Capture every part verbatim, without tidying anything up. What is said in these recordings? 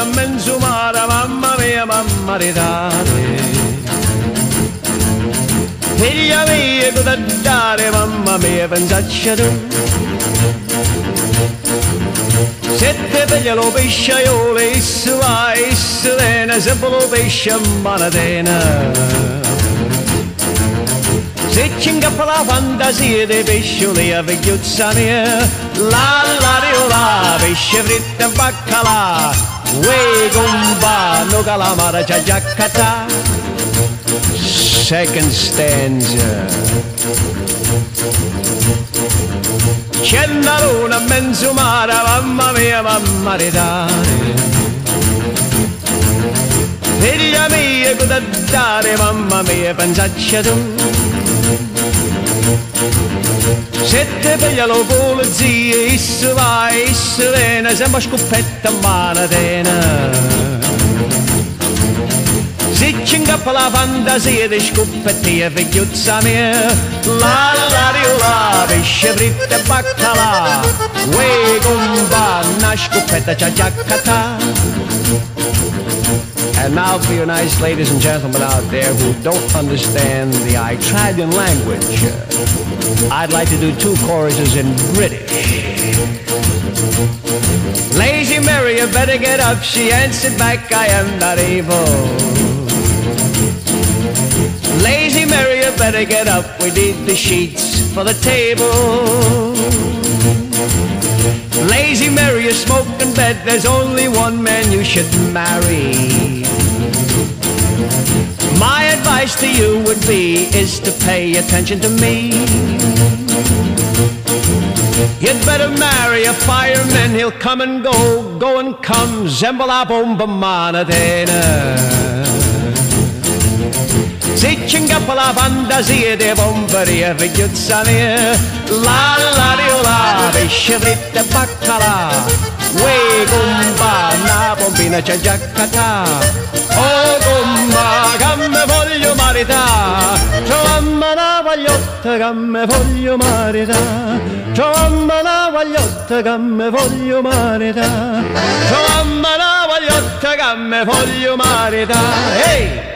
menzumara, mamma mia, mamma ridare. Figlia mia, cosa dare, mamma mia, pensaccia tu. Se te piglia lo pesce io le issu vai, issu vena, se lo pesce a manatena. Se ci ingappa la fantasia dei pescioli a vecchiuzza mia, la la riola, pesce fritto e baccalà, uè gomba, no calamara c'ha già catà. Second stanza. C'è una luna in mezzo mare, mamma mia, mamma ridare. Figlia mia, cosa dare, mamma mia, pensaccia tu. Se te piglia lo polizia, issu vai, issu viene, sembra scoppetta a manatena. Se ci ingappa la fantasia di scoppetti e vecchiuzza mia, la la riola, pesce fritto e baccalà, uè gomba, una scoppetta c'ha già catà. And now for you nice ladies and gentlemen out there who don't understand the Italian language, I'd like to do two choruses in British. Lazy Mary, you better get up, she answered back, I am not able. Lazy Mary, you better get up, we need the sheets for the table. Lazy Mary, you smoke in bed, there's only one man you should marry. My advice to you would be, is to pay attention to me. You'd better marry a fireman, he'll come and go, go and come, zembola bomba manatena. Se ci ingappa la fantasia dei pomperi e vecchiuzza mia, la la riola, pesce fritto e baccalà, uè gomba, una pompina c'ha già catà. Oh gomba, che me voglio marità, trovamma una vagliotta che me voglio marità, trovamma una vagliotta che me voglio marità, trovamma una vagliotta che me voglio marità. Ehi!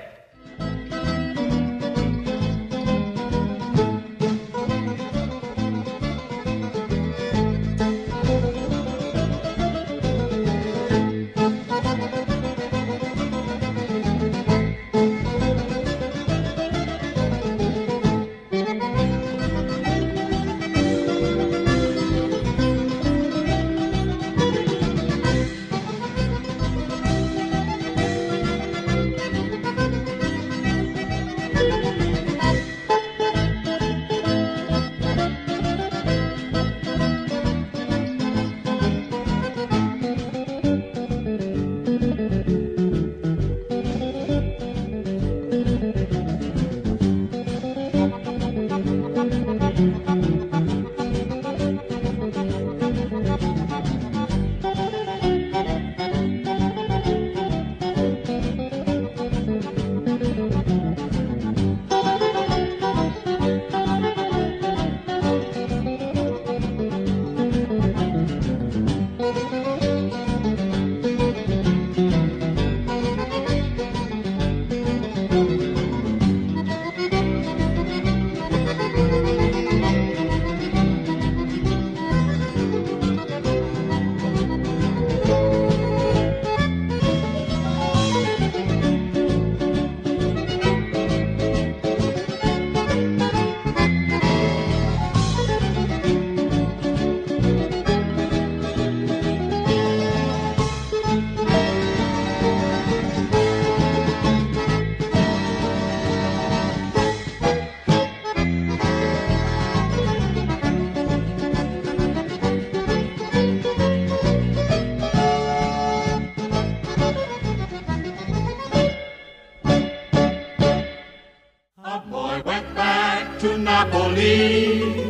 Napoli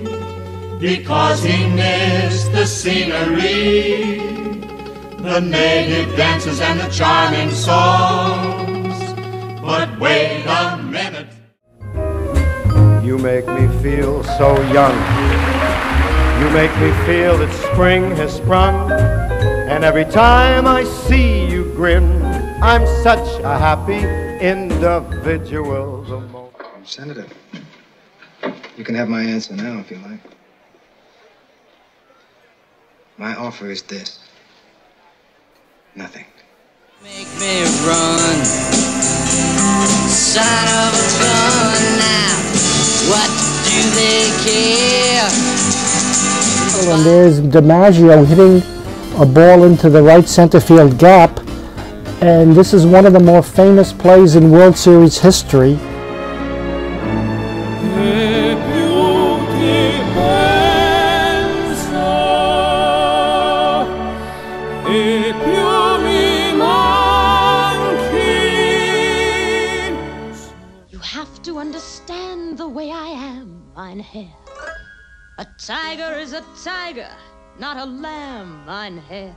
because he missed the scenery, the native dances and the charming songs. But wait a minute. You make me feel so young. You make me feel that spring has sprung. And every time I see you grin, I'm such a happy individual. Senator, you can have my answer now if you like. My offer is this. Nothing. Make me run, son of a gun now. What do they care? And there's DiMaggio hitting a ball into the right center field gap. And this is one of the more famous plays in World Series history. You have to understand the way I am, mein Herr. A tiger is a tiger, not a lamb, mein Herr.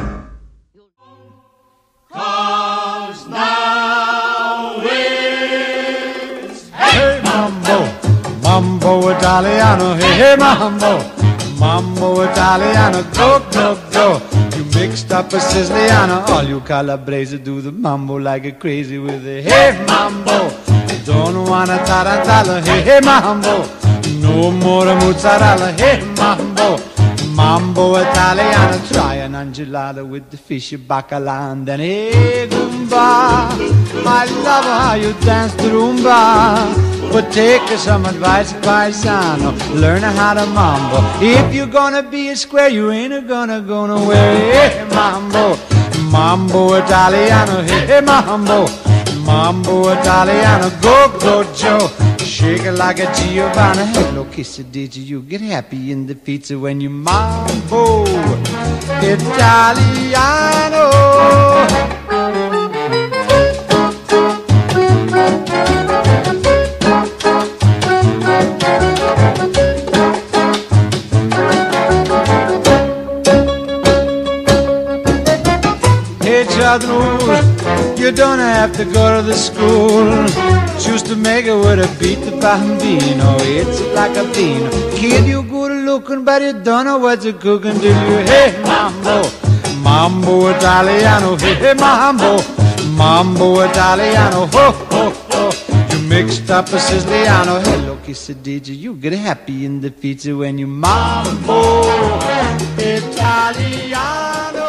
'Cause now it's Hey mambo, mambo Italiano, hey, hey mambo, mambo Italiano, go, go, go. You mixed up a Siciliano, all you Calabrese do the mambo like a crazy with a hey mambo. Don't wanna tarantella, hey, hey mambo, no more mozzarella, hey mambo. Mambo Italiano, try an angelada with the fish bacala and then hey Goomba, I love how you dance the rumba. But take some advice, paisano, learn how to mambo. If you're gonna be a square, you ain't gonna go nowhere. Hey mambo, mambo Italiano, hey mambo, mambo Italiano, go go Joe. Shake it like a Giovanna. Hello, Quesadilla. You get happy in the pizza when you mambo Italiano. Hey, Chadru, you don't have to go to the school. Choose to make it with a beat the bambino. It's like a bean. Kid, you good looking, but you don't know what you're cooking, do you? Hey, mambo, mambo Italiano. Hey, mambo, mambo Italiano. Ho, ho, ho. You mixed up a Siciliano. Hello, Quesadilla. You get happy in the pizza when you mambo Italiano.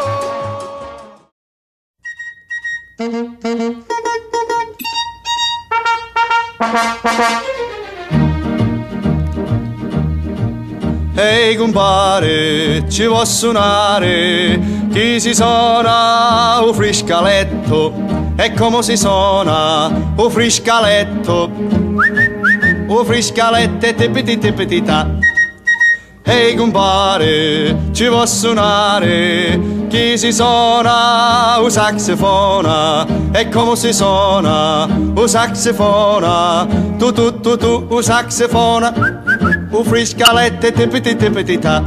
Ehi compare, ci vuoi suonare? Chi si suona un friscaletto? E come si suona un friscaletto? Un friscaletto e tipiti tipiti ta. Ehi compare, ci vuoi suonare? Chi si suona un saxofona? E come si suona un saxofona? Tu tu tu tu un saxofona, un friscaletto e tipiti tipiti ta.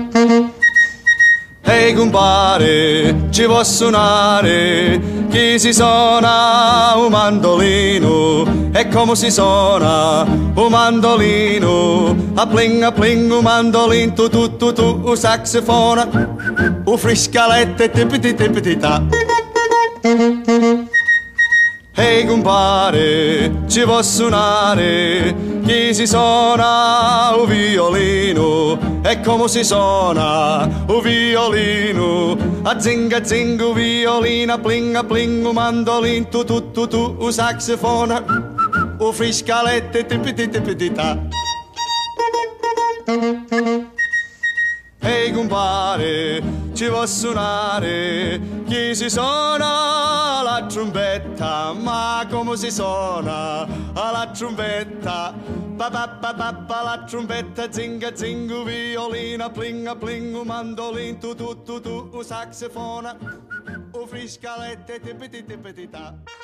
Ehi compare, ci vuoi suonare? Chi si suona un mandolino? E come si suona un mandolino? A pling a pling un mandolino, tu tu tu tu un saxofona, un friscaletto e tipiti tipiti ta. Ehi compare, ci vuoi suonare? Chi si suona un violino? E come si suona un violino? A zinga zinga un violino, a pling a pling un mandolino, tu tu tu tu un saxofona, un friscaletto e tipiti tipiti ta. Ehi compare, ci vuoi suonare? Chi si suona la trombetta? Ma come si suona la trombetta? Pa pa pa pa pa la trombetta, zinga zinga, violina, plinga plinga, mandolin, tu tu tu tu, un saxofona, un friscaletto, tipiti tipiti ta.